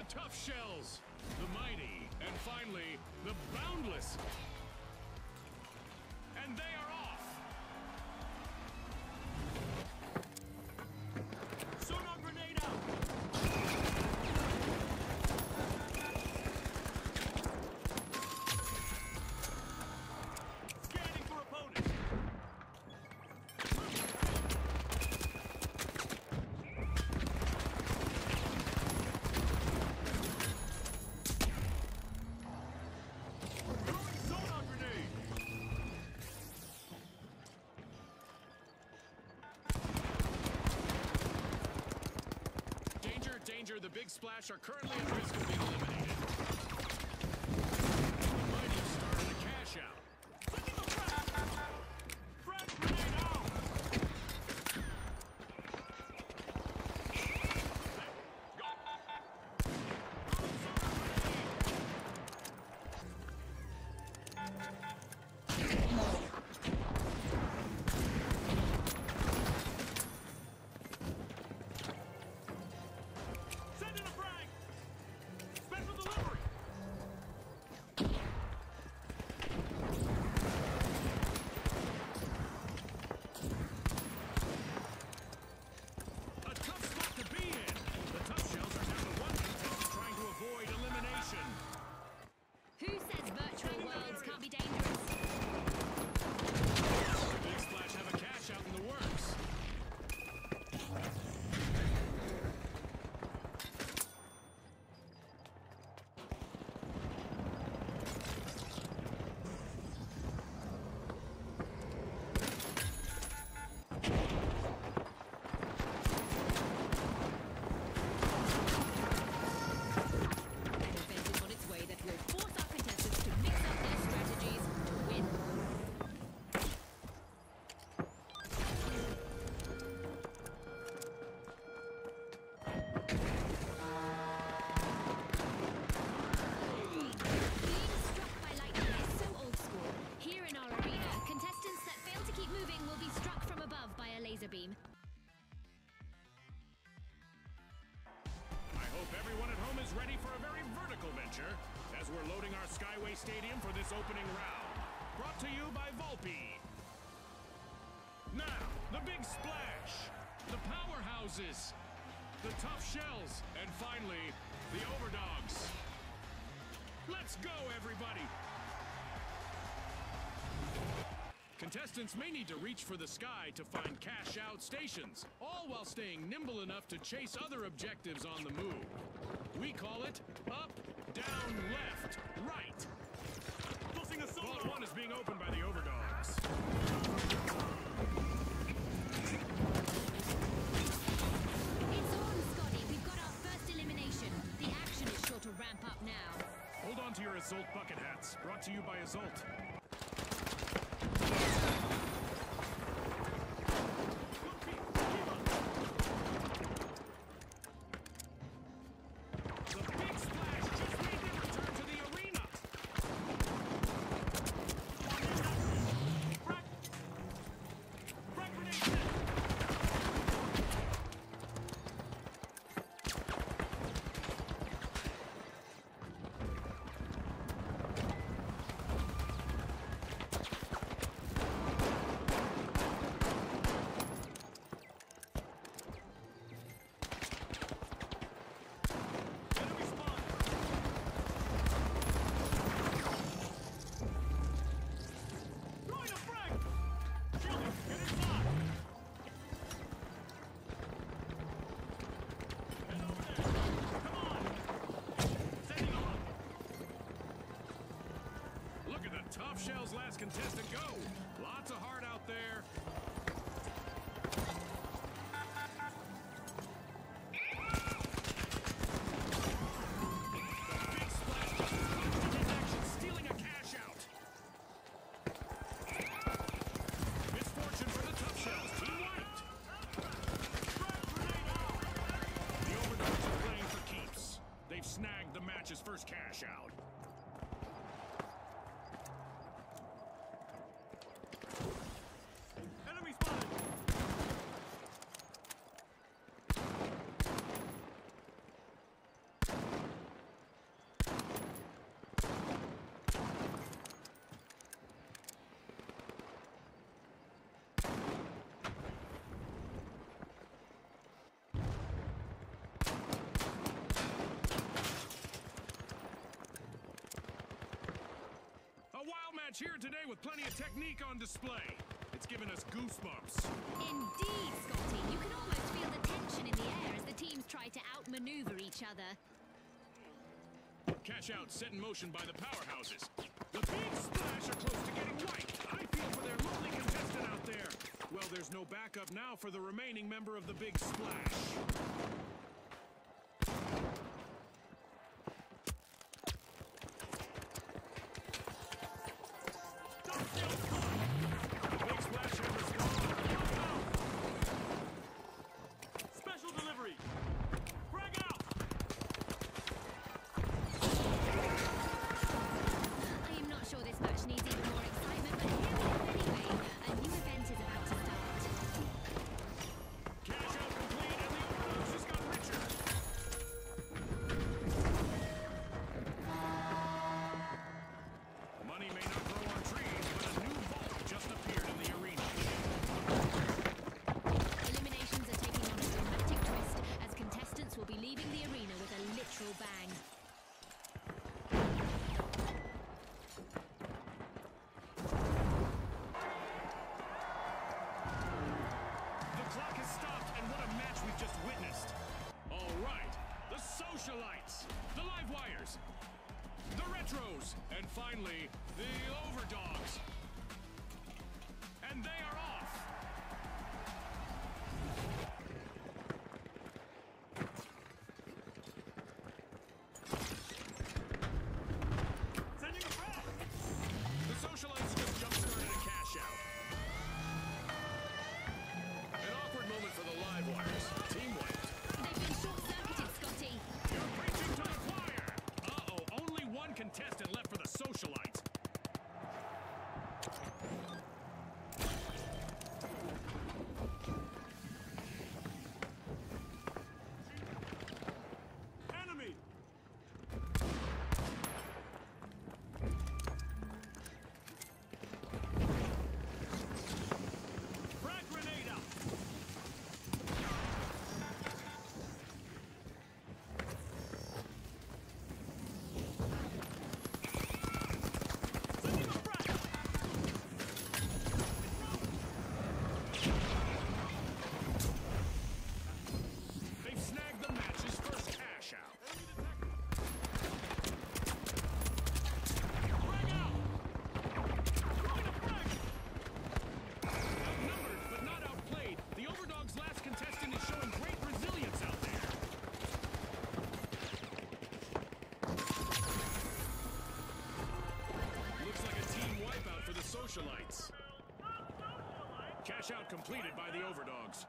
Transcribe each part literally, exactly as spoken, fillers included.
The tough shells, the mighty, and finally, the boundless. And they are off! Sonar grenade out! Scanning for opponent! Throwing sonar grenade! Danger, danger, the Big Splash are currently at risk of being eliminated. The mighty have started a cash out. Taking the frag! Frag grenade out! Go! Throwing sonar Send in a frag! Special delivery! A tough spot to be in! The tough shells are down to one contestant trying to avoid elimination. Who says virtual worlds can't be dangerous? The Big Splash have a cash out in the works. An event is on its way that will force our contestants to mix up their strategies to win. Being struck by lightning is so old school. Here in our arena, contestants that fail to keep moving will be struck from above by a laser beam. I hope everyone at home is ready for a very vertical venture as we're loading our Skyway Stadium for this opening round. Brought to you by Volpe. Now, the Big Splash, the Powerhouses, the Tough Shells, and finally, the Overdogs. Let's go, everybody! Contestants may need to reach for the sky to find cash-out stations, all while staying nimble enough to chase other objectives on the move. We call it up, down, left, right. Pulsing a solar. Vault one is being opened by the Overdogs. It's on, Scotty. We've got our first elimination. The action is sure to ramp up now. Hold on to your Azult bucket hats. Brought to you by Azult. The Big Splash just made their return to the arena. Frag, frag grenade set. Enemy spotted. Throwing a frag. Shielding, get inside. Head over there. Come on. Sending them up. Look at the Tough Shells last contestant go. Lots of heart out there. The Big Splash just interrupted his action, stealing a cash out. Misfortune for the Tough Shells. Team wiped. The Overdogs are playing for keeps. They've snagged the match's first cash out. Enemy spotted. with plenty of technique on display. It's given us goosebumps. Indeed, Scotty. You can almost feel the tension in the air as the teams try to outmaneuver each other. Cash out set in motion by the powerhouses. The Big Splash are close to getting wiped. I feel for their lonely contestant out there. Well, there's no backup now for the remaining member of the Big Splash. Bang. The clock has stopped, and what a match we've just witnessed. All right, the Socialites, the Live Wires, the Retros, and finally, the Overdogs. And they are off. Socialites just jump-started a cash-out. An awkward moment for the Live Wires. Team wiped. They've been short-circuited, Scotty. You're preaching to the choir! Uh-oh, only one contestant left for the Socialites. Enemy! Socialites. Cash out completed by the Overdogs.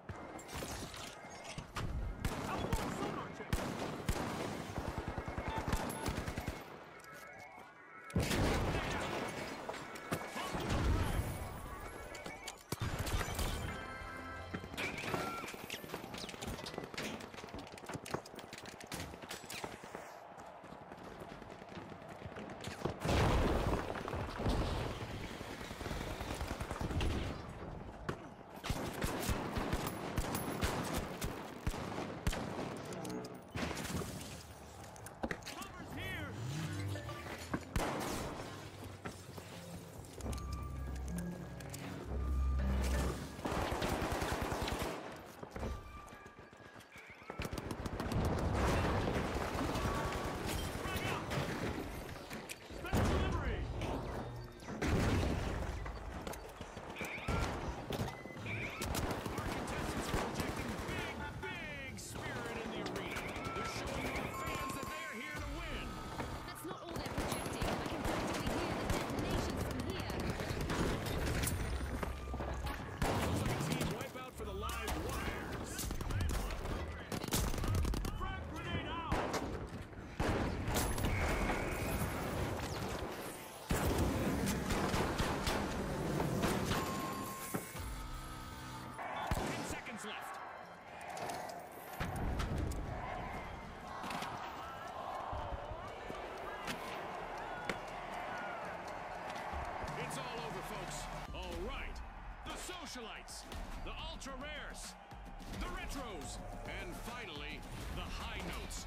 Socialites, the Ultra Rares, the Retros, and finally, the High Notes.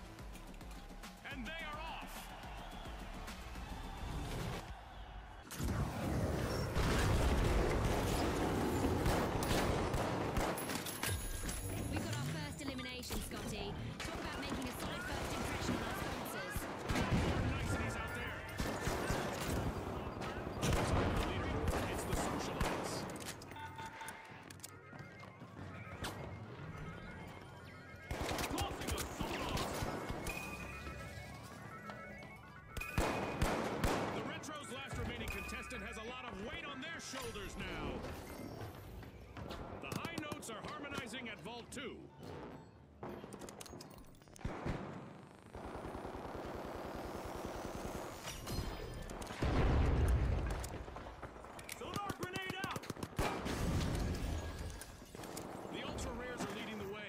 And they are off! two. Sonar grenade out! The ultra rares are leading the way.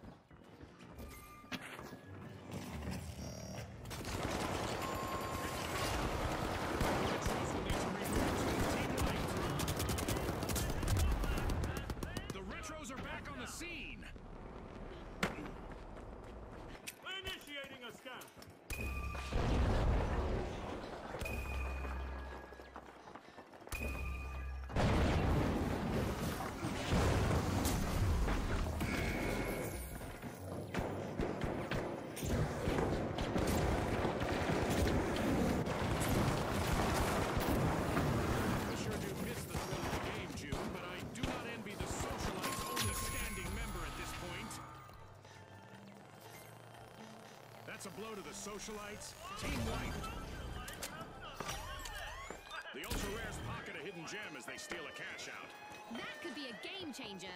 The retros are back on the scene. Initiating a scan. I sure do miss the thrill of the game, June, but I do not envy the Socialites' only standing member at this point. That's a blow to the Socialites. Team wiped. The Ultra Rares pocket a hidden gem as they steal a cash out. That could be a game changer.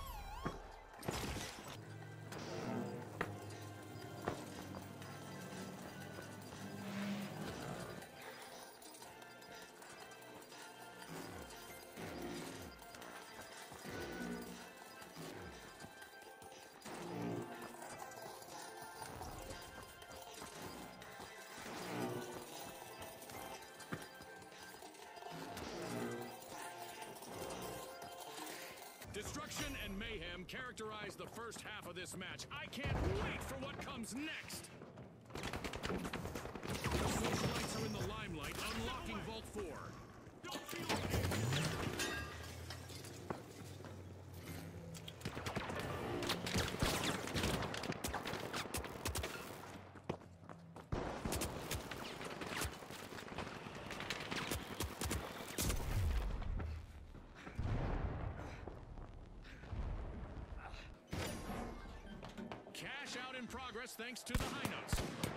Destruction and mayhem characterize the first half of this match. I can't wait for what comes next! The Socialites are in the limelight, unlocking Vault four. Don't feel Cash out in progress thanks to the high notes.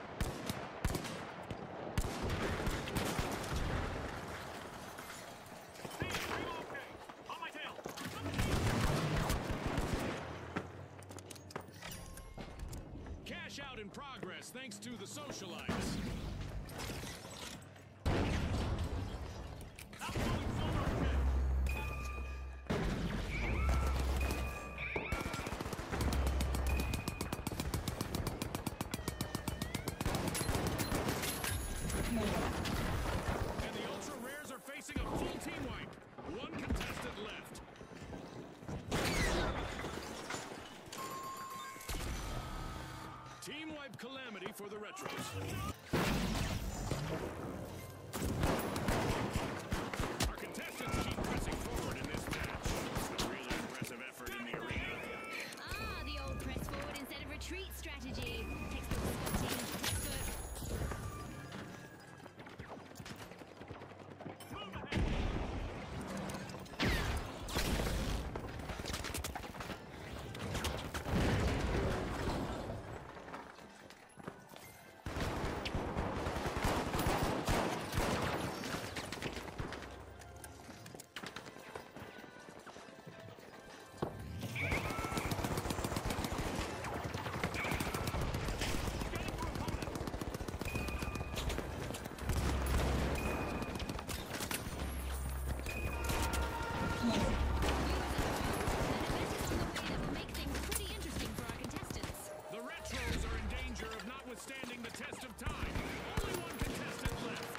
on my tail. Cash out in progress thanks to the Socialites. Outgoing sonar grenade. And the Ultra Rares are facing a full team wipe. One contestant left. Team wipe calamity for the Retros. Our contestants keep pressing forward in this match. A really impressive effort in the arena. Ah, the old press forward instead of retreat strategy. Textbook spotting, textbook. Move ahead. The Retros are in danger of notwithstanding the test of time. Only one contestant left.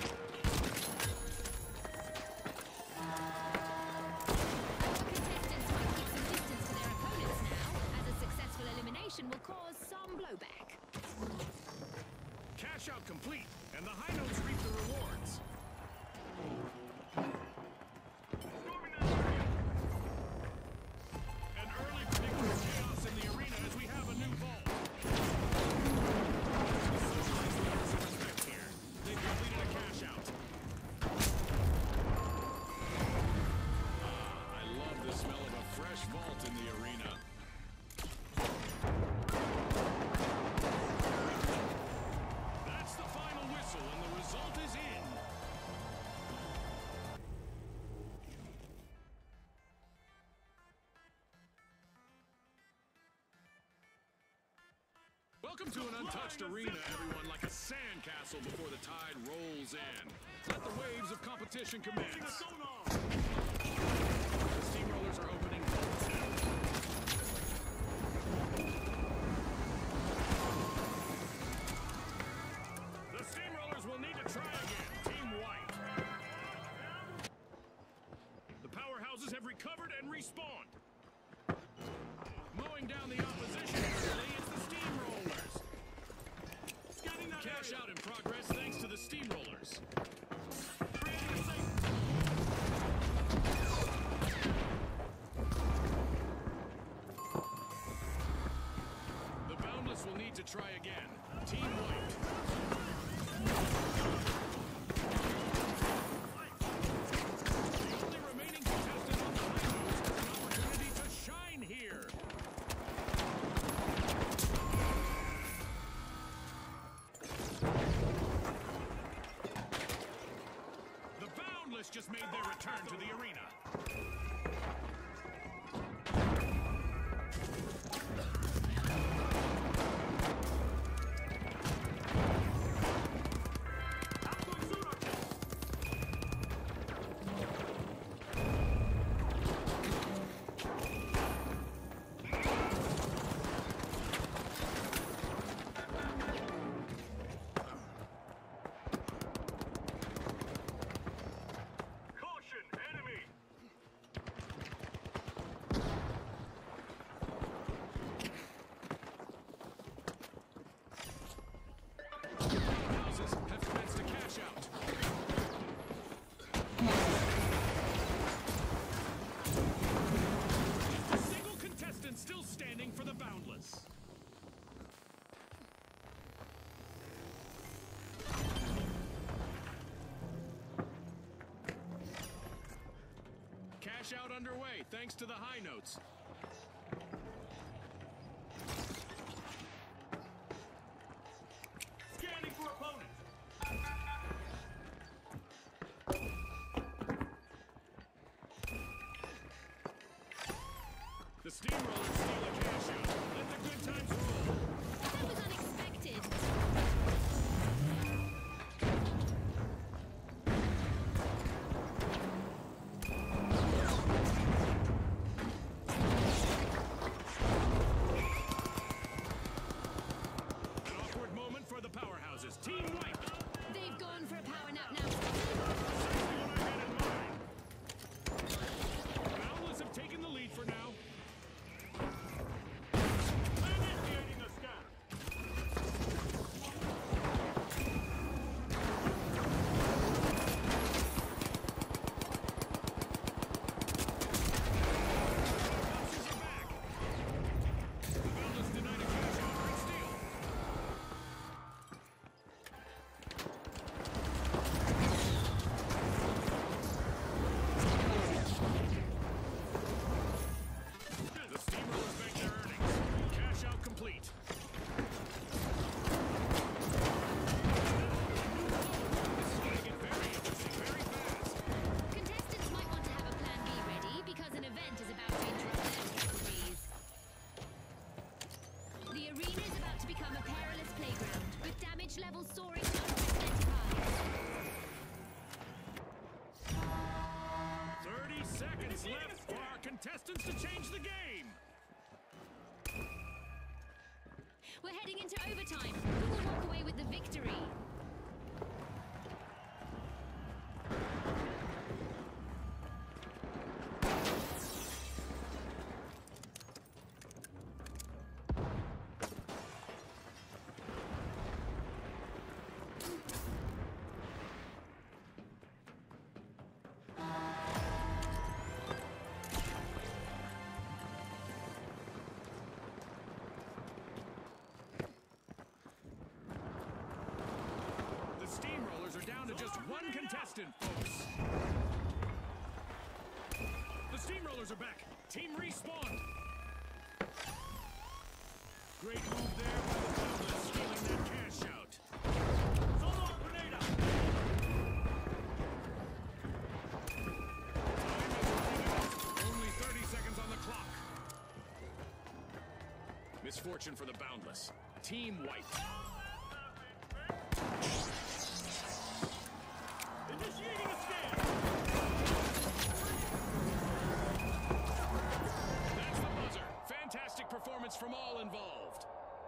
Contestants might keep some distance to their opponents now, as a successful elimination will cause some blowback. Cash out complete, and the high notes reap the rewards. An early predictable chaos in the arena as we have a new vault. The Socialites need some respect here. They've completed a cash out. Ah, I love the smell of a fresh vault in the arena. That's the final whistle, and the result is in. Welcome to an untouched arena, everyone, like a sandcastle before the tide rolls in. Let the waves of competition commence. Sonar! The steamrollers are opening vault now. The steamrollers will need to try again. Team White. The powerhouses have recovered and respawned. Mowing down the opposition early is the steamrollers. Scanning that Cash area. out in progress thanks to the steamrollers. Creating a safe. The Boundless will need to try again. Team White. The only remaining contestant on the high notes has an opportunity to shine here. The Boundless just made their return to the arena. Outgoing sonar kill. Caution, enemy. Houses have commenced to cash out. A single contestant still standing for the Boundless. Cash out underway thanks to the high notes. Scanning for opponent. The steamrollers steal a cash out. Let the good times roll. That was unexpected. An awkward moment for the powerhouses. Team White. They've gone for a power nap now. Exactly what I had in mind. Boundless have taken the lead for now. Initiating a scan. Boxers are back. The Boundless denied a cash out for its steal. The steamrollers bank their earnings. Cash out complete. This is going to get very interesting very fast. Contestants might want to have a plan B ready because an event is about to interrupt their categories. The arena is about to become a perilous playground, with damage levels soaring to unprecedented highs. thirty seconds left for our contestants to change the game. We're heading into overtime. Who will walk away with the victory? The steamrollers are down to just one contestant, folks. The steamrollers are back. Team respawned. Great move there by the Boundless, stealing that cash out. Solar grenade out. Time is running out. Only thirty seconds on the clock. Misfortune. fortune for the boundless. Team White. Initiating a scan. That's the buzzer. Fantastic performance from all involved.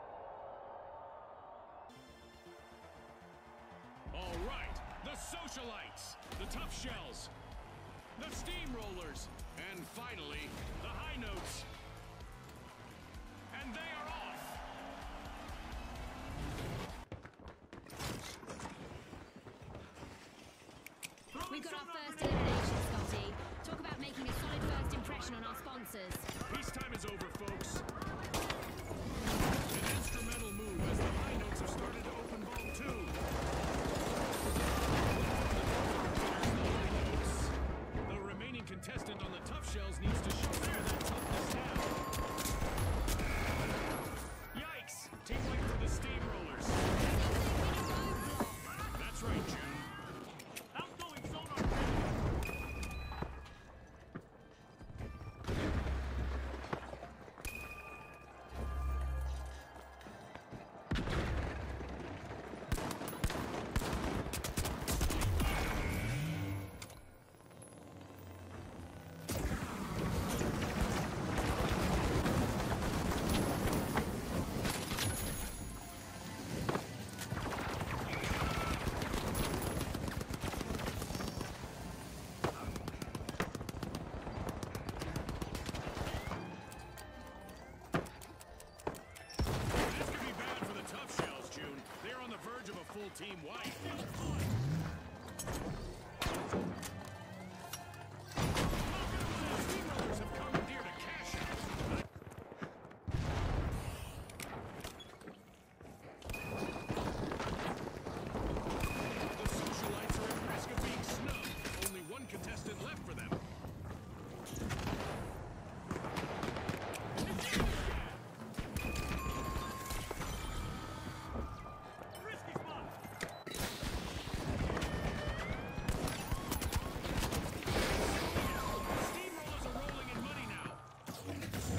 All right, the Socialites, the Tough Shells, the Steamrollers, and finally, the High Notes. And they are off. We got our first elimination, Scotty. Talk about making a solid first impression on our sponsors. Peacetime is over, folks. An instrumental move as the High Notes have started to open vault two. The remaining contestant on the Tough Shells needs to show some of that toughness now. Yikes! Team White for the Steamrollers. That's right, June. Outgoing sonar grenade. This could be bad for the Tough Shells, June. They're on the verge of a full Team White. The Steamrollers have commandeered a cash out. The Socialites are at risk of being snubbed. Only one contestant left for them. Risky spot. Steamrollers are rolling in money now.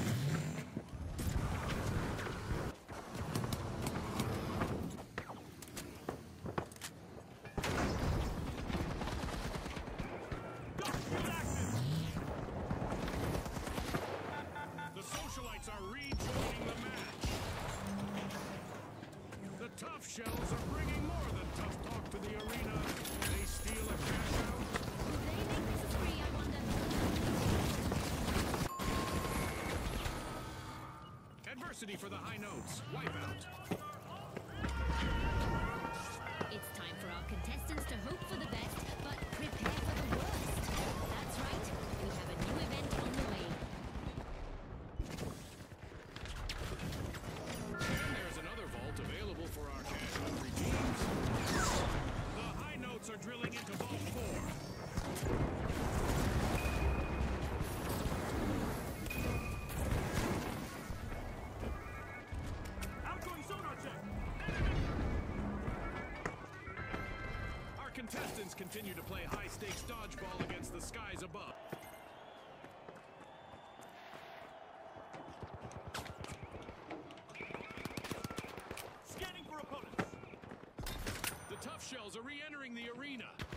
Dogfield active. The Socialites are rejoining the match. The Tough Shells are bringing more than tough talk to the arena. They steal a cash out. Will they make this a spree, I wonder? Adversity for the High Notes. Wipeout. It's time for our contestants to hope for the best, but prepare for the worst. That's right, we have a new event on the way. And there's another vault available for our cash hungry teams. The High Notes are drilling into Vault four. Outgoing sonar check. Our contestants continue to play high-stakes dodgeball against the skies above. Scanning for opponents. The Tough Shells are re-entering the arena.